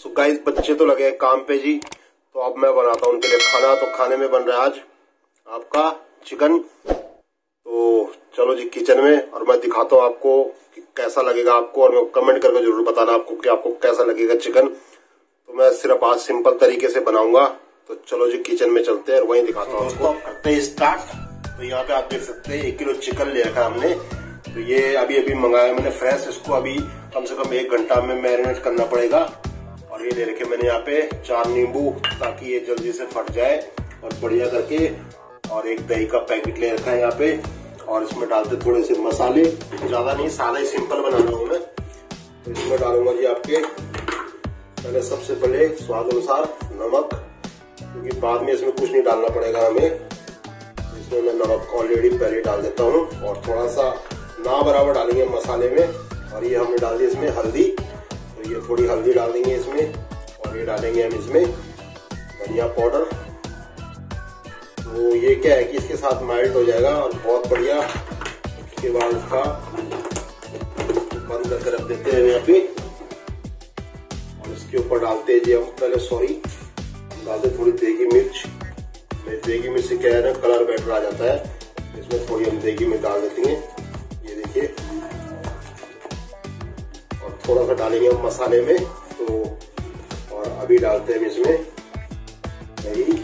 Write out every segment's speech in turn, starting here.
So guys बच्चे तो लगे काम पे जी, तो अब मैं बनाता हूँ उनके लिए खाना। तो खाने में बन रहा है आज आपका चिकन। तो चलो जी किचन में, और मैं दिखाता हूँ आपको कि कैसा लगेगा आपको, और मैं कमेंट करके जरूर बताना आपको कि आपको कैसा लगेगा चिकन। तो मैं सिर्फ आज सिंपल तरीके से बनाऊंगा। तो चलो जी किचन में चलते हैं और वहीं दिखाता हूँ आपको। करते हैं स्टार्ट। तो यहाँ पे आप देख सकते हैं 1 किलो चिकन ले रखा हमने। तो ये अभी मंगाया मैंने फ्रेश। इसको अभी कम से कम 1 घंटा में मैरिनेट करना पड़ेगा। और ये ले रखे मैंने यहाँ पे 4 नींबू, ताकि ये जल्दी से फट जाए और बढ़िया करके। और एक दही का पैकेट ले रखा है यहाँ पे। और इसमें डालते थोड़े से मसाले, ज्यादा नहीं, सादा ही सिंपल बना रहा हूँ मैं। तो इसमें डालूंगा जी आपके पहले सबसे पहले स्वाद अनुसार नमक, क्योंकि बाद में इसमें कुछ नहीं डालना पड़ेगा हमें। इसमें मैं नमक ऑलरेडी पहले डाल देता हूँ, और थोड़ा सा ना बराबर डालेंगे मसाले में। और ये हमने डाल दी इसमें हल्दी, तो ये थोड़ी हल्दी डाल देंगे इसमें। और ये डालेंगे हम इसमें धनिया पाउडर। तो ये क्या है कि इसके साथ मेल्ट हो जाएगा और बहुत बढ़िया। उसके बाद उसका बंद करके रख देते हैं यहाँ पे। और इसके ऊपर डालते हैं जी हम पहले डालते थोड़ी देगी मिर्च। देगी मिर्च से क्या है ना, कलर बेटर आ जाता है। इसमें थोड़ी हम देगी मिर्च डाल देते हैं, ये देखिए। और थोड़ा सा डालेंगे हम मसाले में। तो और अभी डालते हैं हम इसमें दही।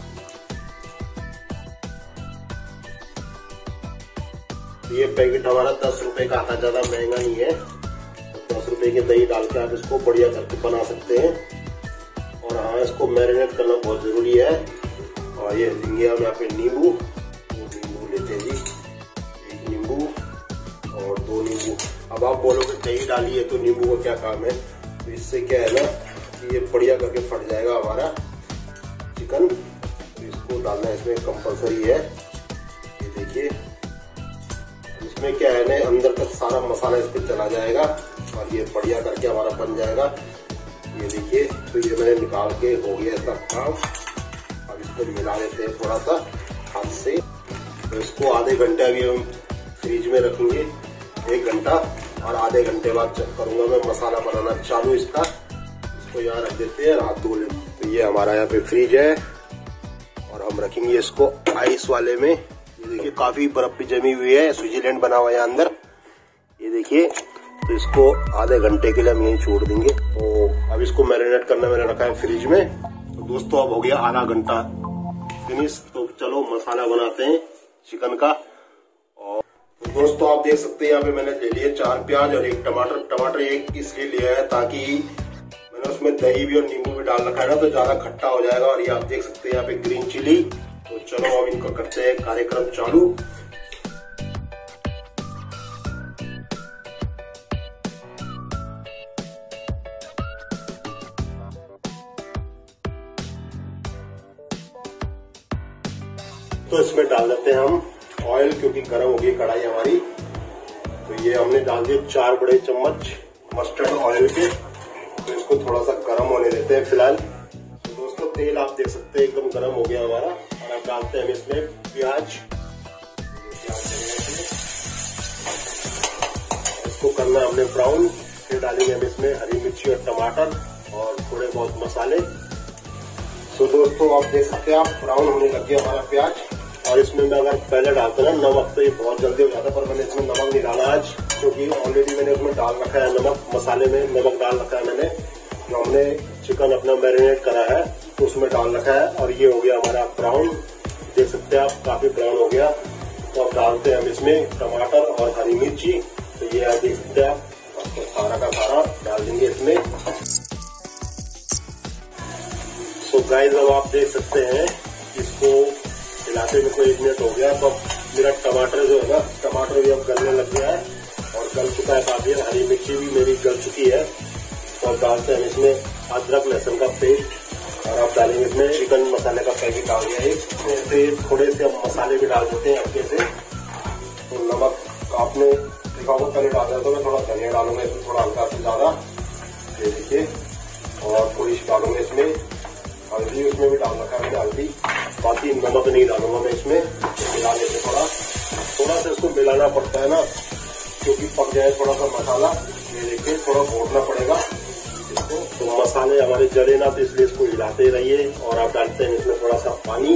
ये पैकेट हमारा 10 रुपए का आता है, ज्यादा महंगा नहीं है। तो 10 रुपए की दही डाल के आप इसको बढ़िया करके बना सकते हैं। और हाँ, इसको मैरिनेट करना बहुत जरूरी है। और ये लेंगे हम यहाँ पे नींबू। 2 नींबू लेते हैं जी, 1 नींबू और 2 नींबू। अब आप बोलोगे दही डाली है तो नींबू का क्या काम है। तो इससे क्या है ना कि ये बढ़िया करके फट जाएगा हमारा चिकन। तो इसको डालना इसमें कंपलसरी है, ये देखिए। इसमें क्या है ना, अंदर तक सारा मसाला इस पर चला जाएगा और ये बढ़िया करके हमारा बन जाएगा, ये देखिए। तो ये मैंने निकाल के हो गया इसका काम। अब इसको मिला देते हैं थोड़ा सा हाथ से। तो इसको आधे घंटे अभी हम फ्रिज में रखेंगे, 1 घंटा। और आधे घंटे बाद चेक करूंगा मैं मसाला बनाना चालू इसका। इसको यहाँ रख देते हैं, हाथ धो लेते हैं। तो ये हमारा यहाँ पे फ्रिज है और हम रखेंगे इसको आइस वाले में। ये देखिए काफी बर्फ भी जमी हुई है, स्विट्जरलैंड बना हुआ है अंदर, ये देखिए। तो इसको आधे घंटे के लिए हम यहीं छोड़ देंगे। तो अब इसको मैरिनेट करना मैंने रखा है फ्रिज में। तो दोस्तों अब हो गया आधा घंटा फिनिश। तो चलो मसाला बनाते हैं चिकन का। और तो दोस्तों आप देख सकते हैं यहाँ पे मैंने ले लिए 4 प्याज और 1 टमाटर। टमाटर एक इसलिए लिया है ताकि मैंने उसमें दही भी और नींबू भी डाल रखा है ना, तो ज्यादा खट्टा हो जाएगा। और ये आप देख सकते हैं यहाँ पे ग्रीन चिली। तो चलो अब इनको करते हैं कार्यक्रम चालू। तो इसमें डाल देते हैं हम ऑयल, क्योंकि गर्म हो गई कढ़ाई हमारी। तो ये हमने डाल दिए 4 बड़े चम्मच मस्टर्ड ऑयल के। तो इसको थोड़ा सा गर्म होने देते हैं फिलहाल। तो दोस्तों तेल आप देख सकते हैं एकदम गर्म हो गया हमारा। और अब डालते हैं हम इसमें प्याज। इसको करना है हमने ब्राउन। फिर डालेंगे हम इसमें हरी मिर्ची और टमाटर और थोड़े बहुत मसाले। तो दोस्तों आप देख सकते हैं, आप ब्राउन होने लग गया हमारा प्याज। और इसमें मैं अगर पहले डालता ना नमक, तो ये बहुत जल्दी हो जाता, पर मैंने इसमें नमक नहीं डाला आज, क्योंकि ऑलरेडी मैंने उसमें डाल रखा है नमक। मसाले में नमक डाल रखा है मैंने, जो हमने चिकन अपना मैरिनेट करा है तो उसमें डाल रखा है। और ये हो गया हमारा ब्राउन, देख सकते हैं आप, काफी ब्राउन हो गया। तो अब डालते हैं हम इसमें टमाटर और हरी मिर्ची। तो ये आप देख सकते हैं, आप सारा का सारा डाल देंगे इसमें। तो गाइस अब आप देख सकते हैं, इसको हिलाते में कोई 1 मिनट हो गया। तो अब मेरा टमाटर जो है ना, टमाटर भी अब गलने लग गया है और गल चुका है काफी। हरी मिर्ची भी मेरी गल चुकी है। तो अब डालते हैं इसमें अदरक लहसुन का पेस्ट। और अब डालेंगे इसमें चिकन मसाले का पैकेट डाल दिया है। ऐसे थोड़े से हम मसाले भी डाल देते हैं हल्के से। तो नमक आपने देखा होगा पहले डाला, तो मैं थोड़ा धनिया डालूंगा इसमें, थोड़ा हल्का से ज्यादा, ये देखिए। और थोड़ी सी डालूंगा इसमें हल्दी, उसमें भी डाल रखा है मैंने हल्दी। बाकी नमक नहीं डालूंगा मैं इसमें। मिला लेते थोड़ा सा इसको मिलाना पड़ता है ना, क्योंकि पक जाए थोड़ा सा मसाला। ये देखिए थोड़ा घोटना पड़ेगा, इसको। तो मसाले हमारे जले ना, तो इसलिए इसको हिलाते रहिए। और आप डालते हैं इसमें थोड़ा सा पानी।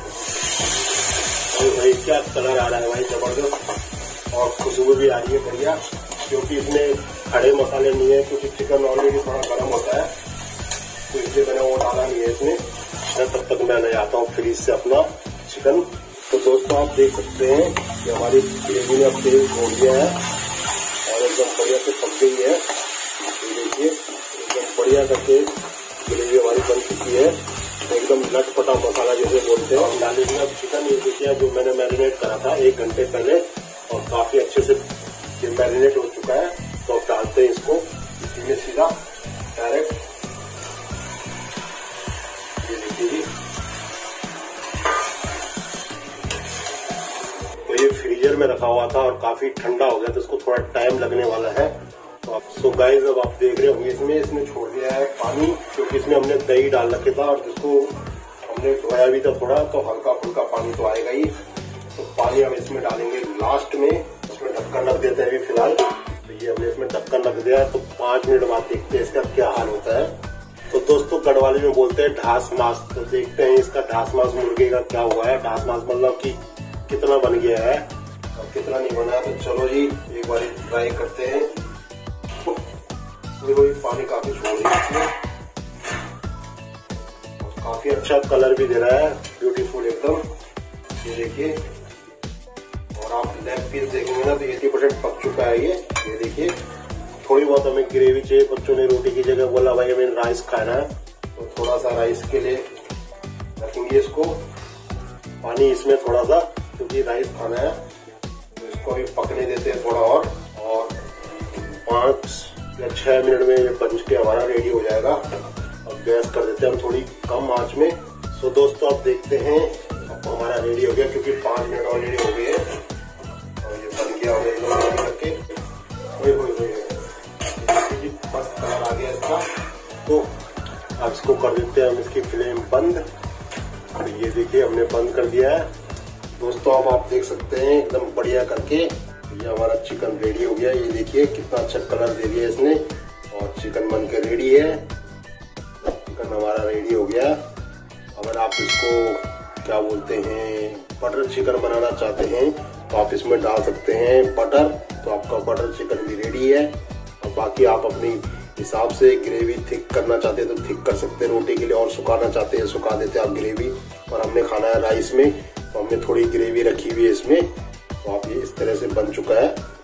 और भाई क्या कलर आ रहा है भाई, जबरदस्त, और खुशबू भी आ रही है बढ़िया, क्योंकि इसमें खड़े मसाले नहीं है, क्योंकि चिकन ऑलरेडी थोड़ा गर्म होता है, तो इसलिए मैंने वो डाला नहीं है इसमें। तब तक मैं ले आता हूँ फ्रीज से अपना चिकन। तो दोस्तों आप देख सकते हैं कि हमारी ग्रेवी ने अब तेल छोड़ दिया है और एकदम बढ़िया से पक गई है। देखिए एकदम बढ़िया करके ग्रेवी हमारी बन चुकी है, एकदम लटपटा मसाला जैसे बोलते हैं। डालेंगे अब चिकन। ये देखिए जो मैंने मैरिनेट करा था 1 घंटे पहले, और काफी अच्छे से मैरिनेट हो चुका है। तो अब डालते हैं इसको इसी में सीधा डायरेक्ट। ये देखिए तो ये फ्रीजर में रखा हुआ था और काफी ठंडा हो गया, तो इसको थोड़ा टाइम लगने वाला है। तो गाइस अब आप देख रहे होंगे इसमें छोड़ दिया है पानी, क्योंकि इसमें हमने दही डाल रखे था और जिसको हमने धोया भी था थोड़ा, तो हल्का फुल्का पानी तो आएगा ही। तो पानी हम इसमें डालेंगे लास्ट में। इसमें ढक्कन रख देते हैं अभी फिलहाल। तो ये हमने इसमें ढक्कन रख दिया है। तो 5 मिनट बाद देखते हैं इसका क्या हाल होता है। तो दोस्तों गढ़वाली में बोलते हैं ढास मास। तो देखते हैं इसका ढास मास मुर्गे का क्या हुआ है। ढास मास मतलब कि कितना बन गया है और कितना नहीं बना है। तो चलो जी एक बार ट्राई करते हैं। देखो ये पानी काफी छोड़ रही है, काफी अच्छा कलर भी दे रहा है, ब्यूटीफुल एकदम। ये देखिए, और आप लेग पीस देखेंगे ना तो 80% पक चुका है ये देखिए। थोड़ी बहुत हमें ग्रेवी चाहिए, बच्चों ने रोटी की जगह बोला भाई हमें राइस खाना है, तो थोड़ा सा राइस के लिए रखेंगे इसको। पानी इसमें थोड़ा सा, क्योंकि राइस खाना है। तो इसको अभी पकने देते हैं थोड़ा और 5 या 6 मिनट में ये बन के हमारा रेडी हो जाएगा। और गैस कर देते हैं हम थोड़ी कम आंच में। सो दोस्तों आप देखते हैं अब हमारा रेडी हो गया, क्योंकि 5 मिनट ऑलरेडी हो गए हैं और ये बन गया होगा एकदम रेडी करके। मस्त कलर आ गया इसका। तो अब इसको कर देते हैं हम इसकी फ्लेम बंद। तो ये देखिए हमने बंद कर दिया है दोस्तों। अब आप देख सकते हैं एकदम बढ़िया करके ये हमारा चिकन रेडी हो गया। ये देखिए कितना अच्छा कलर दे दिया इसने, और चिकन बन के रेडी है। चिकन हमारा रेडी हो गया। अगर आप इसको क्या बोलते हैं बटर चिकन बनाना चाहते हैं तो आप इसमें डाल सकते हैं बटर, तो आपका बटर चिकन भी रेडी है। और बाकी आप अपनी हिसाब से ग्रेवी थिक करना चाहते हैं तो थिक कर सकते हैं रोटी के लिए, और सुखाना चाहते हैं सुखा देते हैं आप ग्रेवी। और हमने खाना है राइस में, तो हमने थोड़ी ग्रेवी रखी हुई है इसमें। तो आप ये इस तरह से बन चुका है।